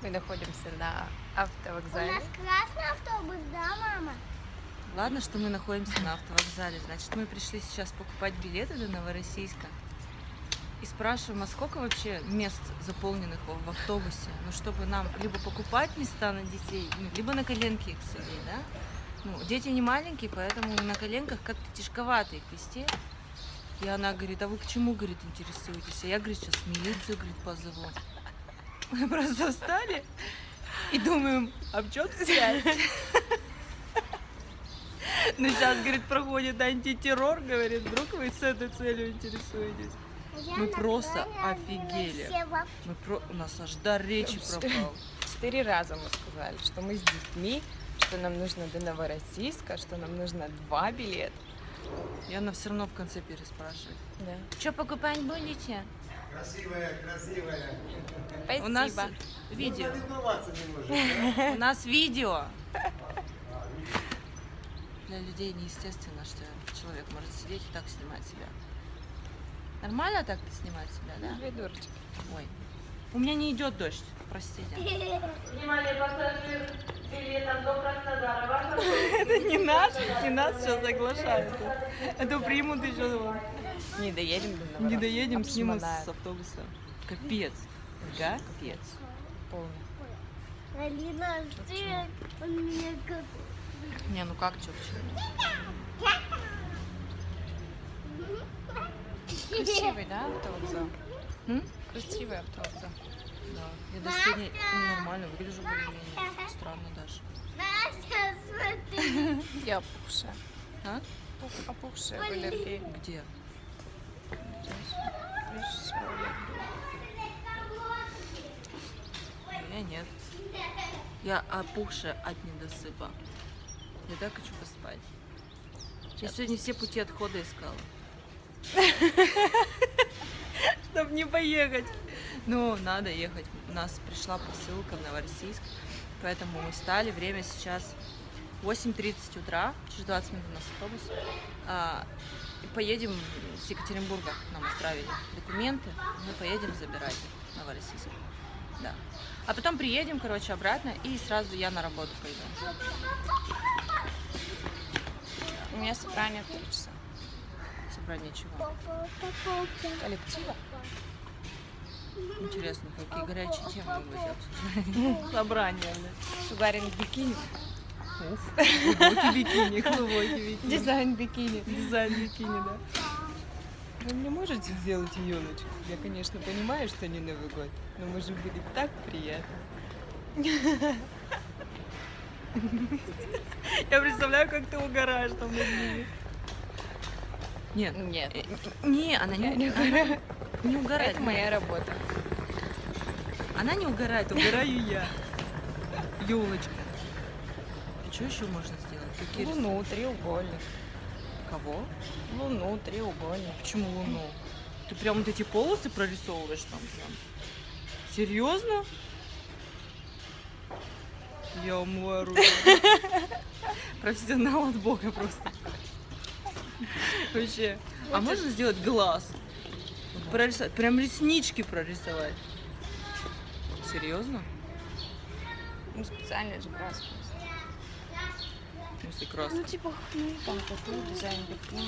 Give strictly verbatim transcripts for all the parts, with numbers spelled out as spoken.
Мы находимся на автовокзале. У нас красный автобус, да, мама? Ладно, что мы находимся на автовокзале. Значит, мы пришли сейчас покупать билеты до Новороссийска. И спрашиваем, а сколько вообще мест заполненных в автобусе? Ну, чтобы нам либо покупать места на детей, ну, либо на коленке их сидеть, да? Ну, дети не маленькие, поэтому на коленках как-то тяжковато их вести. И она говорит, а вы к чему, говорит, интересуетесь? А я, говорит, сейчас милицию, говорит, позову. Мы просто встали и думаем, а в чем связь? Ну, сейчас, говорит, проходит антитеррор, говорит, вдруг вы с этой целью интересуетесь. Мы просто офигели. Мы про... У нас аж дар речи пропал. Четыре раза мы сказали, что мы с детьми, что нам нужно до Новороссийска, что нам нужно два билета. И она все равно в конце переспрашивает. Да. Что покупать будете? Красивая, красивая. Спасибо. У нас видео. У нас видео. Для людей неестественно, что человек может сидеть и так снимать себя. Нормально так снимать себя, да? Две дурочки. Ой. У меня не идет дождь, простите. Внимание, пассажир билетом до Краснодара. Это не наш, не нас сейчас соглашают. Это примут еще. Не доедем до Новороссийска. Не доедем, снимут Обсмонают. с автобуса. Капец. Капец. Полный. Алина, ты он меня как... Не, ну как, что вообще? Красивый, да, автовокзал? М? Красивый автовокзал. Да. Я даже сегодня нормально выгляжу более-менее. Странно даже. Настя, смотри. Я опухшая. А? Пух- Опухшая в аллергии. Где? Видишь, всё аллергия. Я нет. Я опухшая от недосыпа. Я так хочу поспать. Я сегодня все пути отхода искала. Чтобы не поехать. Ну, надо ехать. У нас пришла посылка в Новороссийск. Поэтому мы встали. Время сейчас восемь тридцать утра. Через двадцать минут у нас автобус. А, и поедем с Екатеринбурга. Нам отправили документы. Мы поедем забирать в Новороссийск. Да. А потом приедем, короче, обратно. И сразу я на работу пойду. У меня собрание в три часа. Собрание чего? Коллектива. Интересно, какие горячие темы вы будете обсуждать? Собрание, да. Шугарин бикини. Уф, глубокий бикини, глубокий бикини. Дизайн бикини. Дизайн бикини, да. Вы мне можете сделать елочку? Я, конечно, понимаю, что не Новый год, но может быть так приятно. Я представляю, как ты угораешь там над ними. Нет, Нет, э, не, она не, я не она угораю. не угорает. Это моя работа. Она не угорает, угораю я. Елочка. А что еще можно сделать? Какие рисунки? Луну, треугольник. Кого? Луну, треугольник. Почему луну? Ты прям вот эти полосы прорисовываешь там прям? Серьезно? Я умываю руки. Профессионал от бога просто. Вообще. А можно сделать глаз? Прорисовать. Прям реснички прорисовать. Серьезно? Ну, специальная же краска. В смысле краска? Ну, типа, ну, там такой дизайн бикини.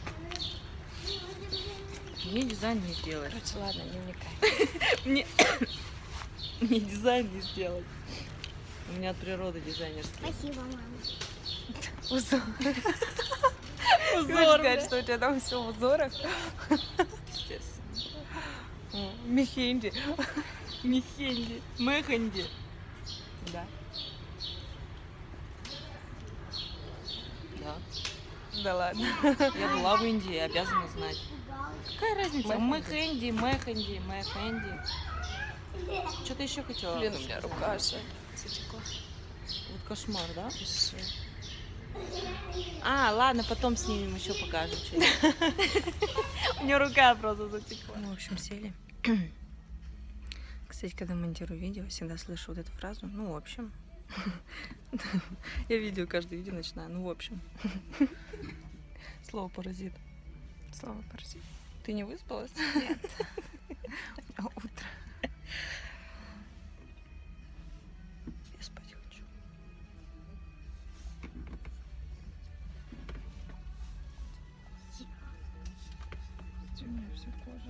Мне дизайн не сделать. Короче, ладно, не вникай. Мне... Мне дизайн не сделать. У меня от природы дизайнерский. Спасибо, мама. Узор. Узор, сказать, что у тебя там все в узорах? Естественно. Мехенди. Мехенди. Мехенди. Да. Да. Да ладно. Я была в Индии, обязана знать. Какая разница? Мехенди. Мехенди, мехенди, мехенди. Что ты еще хотела? Блин, у меня рука аж затекла. Вот кошмар, да? Пиши. А, ладно, потом снимем, еще покажем что-нибудь. У меня рука просто затекла. Ну, в общем, сели. Кстати, когда монтирую видео, всегда слышу вот эту фразу. Ну, в общем. Я видео, каждое видео начинаю. Ну, в общем. Слово паразит. Слово паразит. Ты не выспалась? Нет. Утро. Боже, у меня все кожа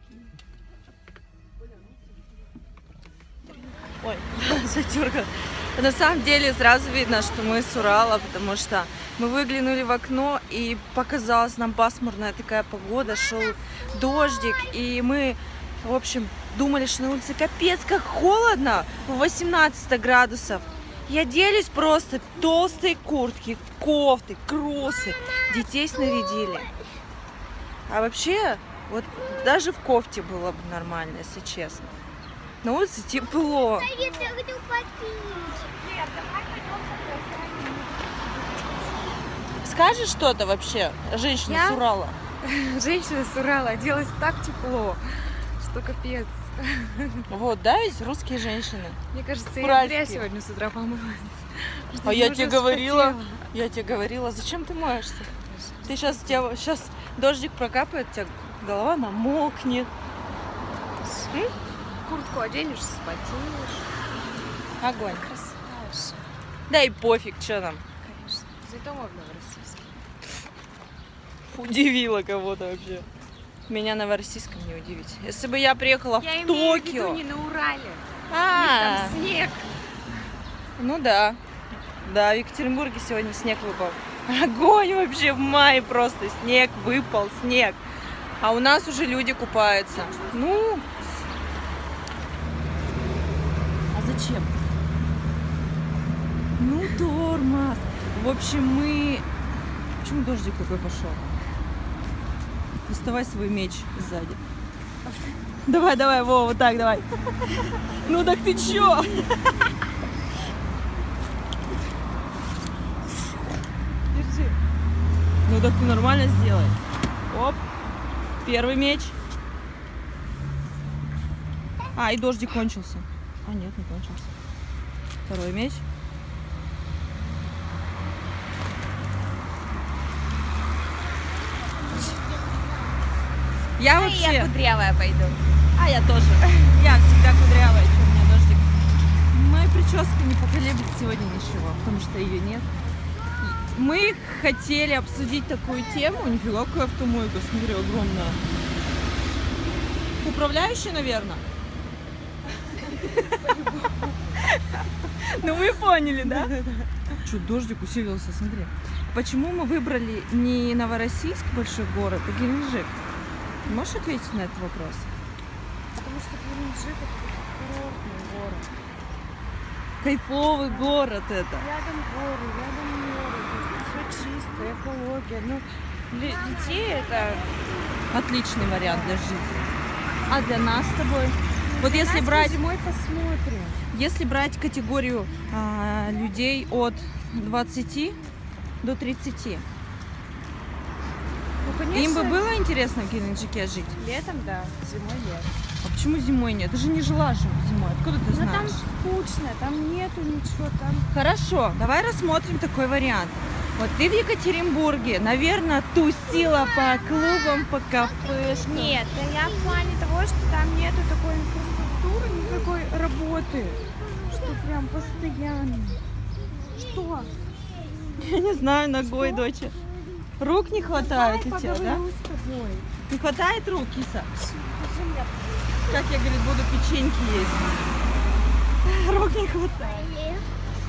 в аллергии. Ой, затюрка. На самом деле сразу видно, что мы с Урала, потому что мы выглянули в окно, и показалась нам пасмурная такая погода, шел дождик, и мы, в общем, думали, что на улице капец как холодно, восемнадцать градусов. И оделись просто толстые куртки, кофты, кроссы, детей снарядили. А вообще, вот даже в кофте было бы нормально, если честно. На улице тепло. Я хочу попить. Скажешь что-то вообще, женщина Я? с Урала? Женщина с Урала оделась так тепло, что капец. Вот, да, ведь русские женщины. Мне кажется, я Уральские. зря сегодня с утра помылась. А я тебе говорила, я тебе говорила, зачем ты моешься? Ты сейчас, тебя, сейчас дождик прокапает, у тебя голова намокнет. Куртку оденешь, спотеешь. Огонь. Красавица. Да и пофиг, что там. Конечно. Зато мы в Новороссийске. Удивила кого-то вообще. Меня на Новороссийском не удивить. Если бы я приехала Я в имею в Токио. виду не на Урале. А, Там снег. ну да. Да, в Екатеринбурге сегодня снег выпал. Огонь вообще в мае просто. Снег выпал, снег. А у нас уже люди купаются. Ну. А зачем? Ну, тормоз. В общем, мы... Почему дождик такой пошел? Доставай свой меч сзади. Давай, давай, Вова, вот так, давай. Ну так ты чё? Держи. Ну так ты нормально сделай. Оп. Первый меч. А, и дождик кончился. А, нет, не кончился. Второй меч. Я вообще... Я кудрявая пойду. А я тоже. Я всегда кудрявая, что у меня дождик. Моя прическа не поколеблет сегодня ничего, потому что ее нет. Мы хотели обсудить такую тему. Нифига, какая автомойка, смотри, огромная. Управляющая, наверное. Ну вы поняли, да? Что, дождик усилился, смотри. Почему мы выбрали не Новороссийск, большой город, а Геленджик? Можешь ответить на этот вопрос? Потому что Геленджик — это курортный город. Кайфовый город это. Рядом горы, рядом море, все чисто, экология. Ну, для детей это... Отличный вариант для жизни. А для нас с тобой? Вот если Нас брать, зимой посмотрим. если брать категорию а, людей от двадцати до тридцати, Ну, конечно, им бы было интересно в Геленджике жить? летом, да, зимой нет. А почему зимой нет? Ты же не жила же зимой. Откуда ты Но там знаешь? скучно, там нету ничего, там... Хорошо, давай рассмотрим такой вариант. Вот ты в Екатеринбурге, наверное, тусила по клубам, по кафешкам. Нет, да я в плане того, что там нету такой инфраструктуры, никакой работы, что прям постоянно. Что? Я не знаю, ногой, доча. Рук не хватает у тебя, да? Поговорю с тобой. Не хватает рук, киса? Скажи мне, Как я, говорит, буду печеньки есть. Рук не хватает.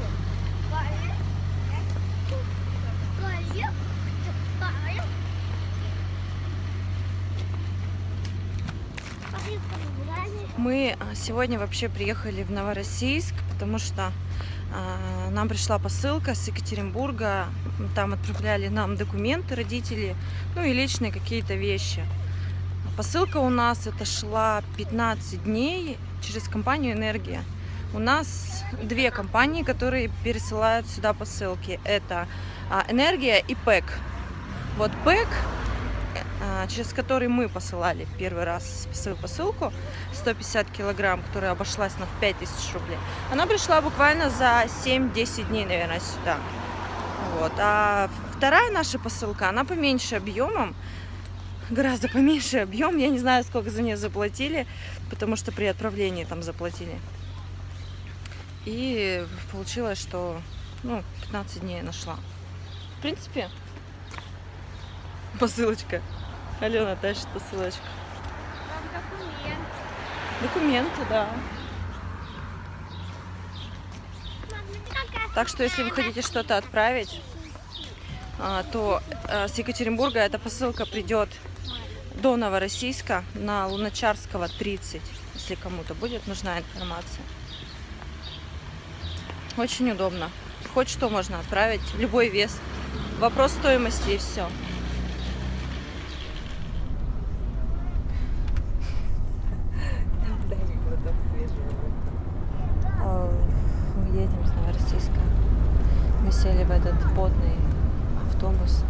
Мы а, сегодня вообще приехали в Новороссийск, потому что а, нам пришла посылка с Екатеринбурга. Там отправляли нам документы родители, ну и личные какие-то вещи. Посылка у нас это шла пятнадцать дней через компанию «Энергия». У нас две компании, которые пересылают сюда посылки. Это а, «Энергия» и «ПЭК». Вот «ПЭК», а, через который мы посылали первый раз свою посылку, сто пятьдесят килограмм, которая обошлась нам в пять тысяч рублей, она пришла буквально за семь-десять дней, наверное, сюда. Вот. А вторая наша посылка, она поменьше объемом, гораздо поменьше объем. Я не знаю, сколько за нее заплатили, потому что при отправлении там заплатили. И получилось, что ну, пятнадцать дней я нашла. В принципе, посылочка. Алена тащит посылочку. Там документ. Документы, да. Мам, ну какая Так что, если вы хотите что-то отправить, а, то а, с Екатеринбурга эта посылка придет до Новороссийска на Луначарского тридцать, если кому-то будет нужна информация. Очень удобно. Хоть что можно отправить, любой вес. Вопрос стоимости и все. Мы едем с Новороссийска. Мы сели в этот потный автобус.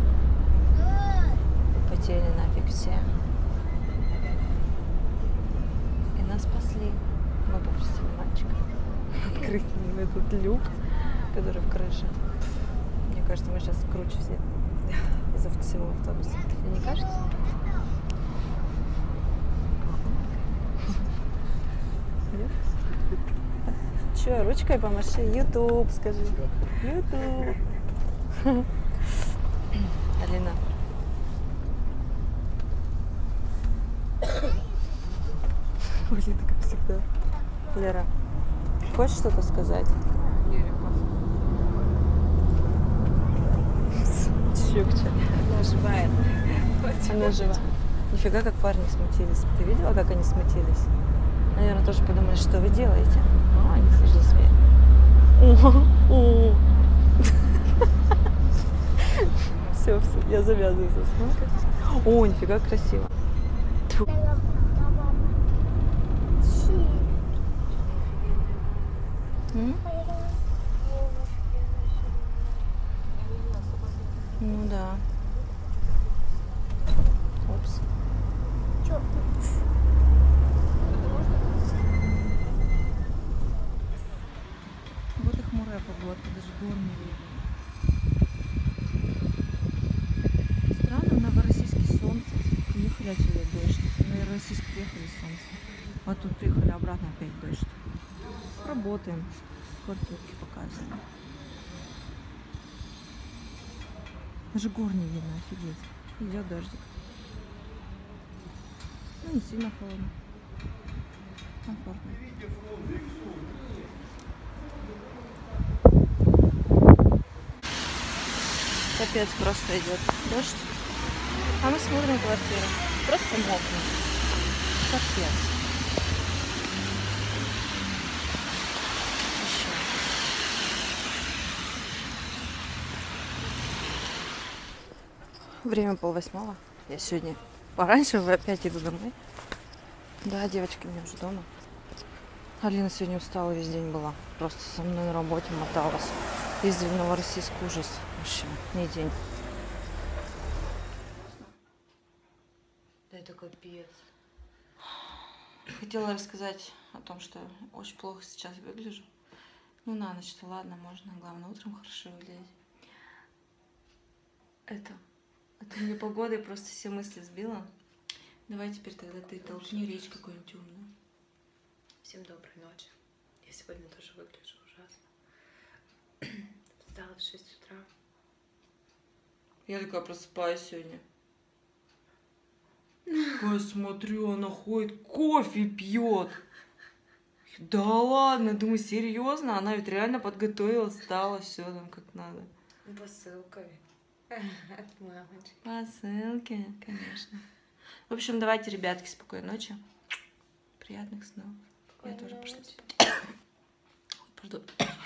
Потели нафиг все. И нас спасли. Мы попросили мальчика открыть мне этот люк, который в крыше. Мне кажется, мы сейчас круче все из-за всего автобуса. Тебе не кажется? Че, ручкой помаши? Ютуб, скажи. Ютуб. Алина. Алина, как всегда. Лера, хочешь что-то сказать? Чукча. Она живая. Она жива. Нифига, как парни смутились. Ты видела, как они смутились? Наверное, тоже подумали, что вы делаете. О, они сошли смех. Все, все, я завязываю за сможкой. О, нифига красиво. М? Ну да. Опс. Вот и хмурая погодка, даже гор не видно. Странно, в Новороссийске солнце. Приехали отсюда дождь. В Новороссийск приехали солнце. А тут приехали обратно, опять дождь. Работаем. Квартирки показываем. Даже гор не видно, офигеть. Идет дождик. Ну, не сильно холодно. Комфортно. Капец, просто идет дождь. А мы смотрим квартиру. Просто мокнем. Капец. Еще. Время полвосьмого. Я сегодня пораньше опять иду домой. Да, девочки, мне уже дома. Алина сегодня устала, весь день была. Просто со мной на работе моталась. Ездили в Новороссийск, ужас. Вообще, не день. Да это капец. Хотела рассказать о том, что очень плохо сейчас выгляжу. Ну, на ночь-то ладно, можно. Главное, утром хорошо выглядеть. Это... Это мне погодой просто все мысли сбила. Давай теперь тогда ты толкни речь какую-нибудь умную. Всем доброй ночи. Я сегодня тоже выгляжу ужасно. Встала в шесть утра. Я такая просыпаюсь сегодня. Я смотрю, она ходит, кофе пьет. Да ладно, думаю, серьезно? Она ведь реально подготовила, встала, все там как надо. Посылкой. От мамочки. Посылки, конечно. В общем, давайте, ребятки, спокойной ночи. Приятных снов. Я тоже пошла спать. Ой, пардон.